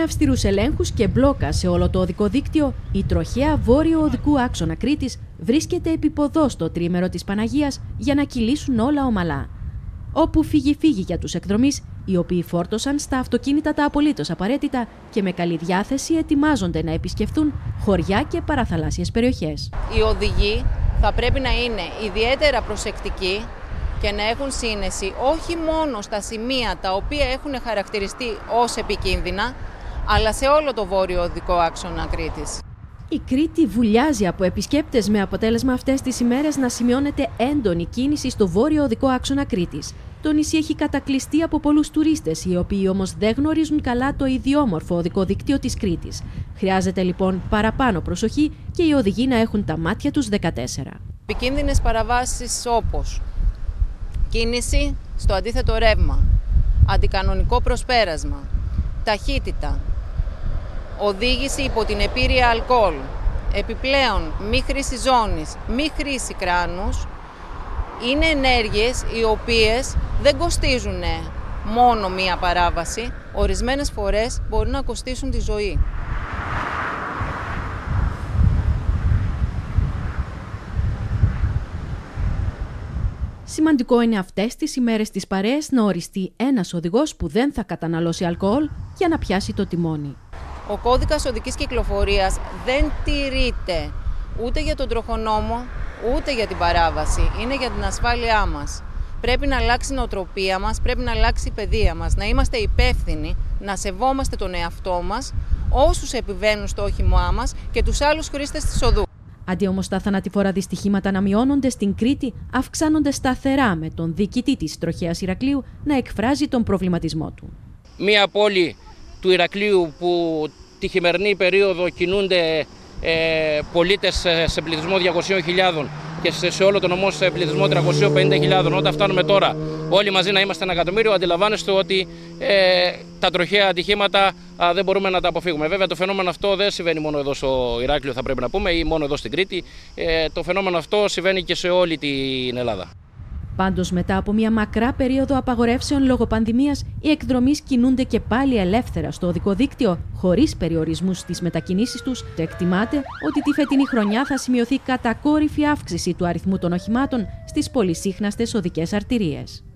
αυστηρούς ελέγχους και μπλόκα σε όλο το οδικό δίκτυο, η τροχαία βόρειο οδικού άξονα Κρήτης βρίσκεται επίποδο στο τρίμερο της Παναγίας για να κυλήσουν όλα ομαλά. Όπου φύγει για τους εκδρομείς, οι οποίοι φόρτωσαν στα αυτοκίνητα τα απολύτως απαραίτητα και με καλή διάθεση ετοιμάζονται να επισκεφθούν χωριά και παραθαλάσσιες περιοχές. Οι οδηγοί θα πρέπει να είναι ιδιαίτερα προσεκτικοί και να έχουν σύνεση όχι μόνο στα σημεία τα οποία έχουν χαρακτηριστεί ως επικίνδυνα, αλλά σε όλο το βόρειο οδικό άξονα Κρήτης. Η Κρήτη βουλιάζει από επισκέπτες με αποτέλεσμα αυτές τις ημέρες να σημειώνεται έντονη κίνηση στο βόρειο οδικό άξονα Κρήτης. Το νησί έχει κατακλειστεί από πολλούς τουρίστες, οι οποίοι όμως δεν γνωρίζουν καλά το ιδιόμορφο οδικό δίκτυο της Κρήτης. Χρειάζεται λοιπόν παραπάνω προσοχή και οι οδηγοί να έχουν τα μάτια τους 14. Επικίνδυνες παραβάσεις όπως κίνηση στο αντίθετο ρεύμα, αντικανονικό προσπέρασμα, ταχύτητα, οδήγηση υπό την επίρρεια αλκοόλ, επιπλέον μη χρήση ζώνης, μη χρήση κράνους, είναι ενέργειες οι οποίες δεν κοστίζουν μόνο μία παράβαση, ορισμένες φορές μπορεί να κοστίσουν τη ζωή. Σημαντικό είναι αυτές τις ημέρες της παρέες να οριστεί ένας οδηγός που δεν θα καταναλώσει αλκοόλ για να πιάσει το τιμόνι. Ο κώδικας οδικής κυκλοφορίας δεν τηρείται ούτε για τον τροχονόμο, ούτε για την παράβαση. Είναι για την ασφάλειά μας. Πρέπει να αλλάξει η νοοτροπία μας, πρέπει να αλλάξει η παιδεία μας, να είμαστε υπεύθυνοι, να σεβόμαστε τον εαυτό μας, όσους επιβαίνουν στο όχημά μας και τους άλλους χρήστες της οδού. Αντί όμως τα θανατηφόρα δυστυχήματα να μειώνονται, στην Κρήτη αυξάνονται σταθερά, με τον διοικητή της τροχαίας Ηρακλείου να εκφράζει τον προβληματισμό του. Μία πόλη του Ηρακλείου που τη χειμερινή περίοδο κινούνται πολίτες σε πληθυσμό 200.000 και σε όλο τον νομό σε πληθυσμό 350.000. Όταν φτάνουμε τώρα όλοι μαζί να είμαστε 1 εκατομμύριο, αντιλαμβάνεστε ότι τα τροχαία ατυχήματα δεν μπορούμε να τα αποφύγουμε. Βέβαια, το φαινόμενο αυτό δεν συμβαίνει μόνο εδώ στο Ηράκλειο, θα πρέπει να πούμε, ή μόνο εδώ στην Κρήτη. Το φαινόμενο αυτό συμβαίνει και σε όλη την Ελλάδα. Πάντως, μετά από μια μακρά περίοδο απαγορεύσεων λόγω πανδημίας, οι εκδρομείς κινούνται και πάλι ελεύθερα στο οδικό δίκτυο, χωρίς περιορισμούς στις μετακινήσεις τους. Εκτιμάται ότι τη φετινή χρονιά θα σημειωθεί κατακόρυφη αύξηση του αριθμού των οχημάτων στις πολυσύχναστες οδικές αρτηρίες.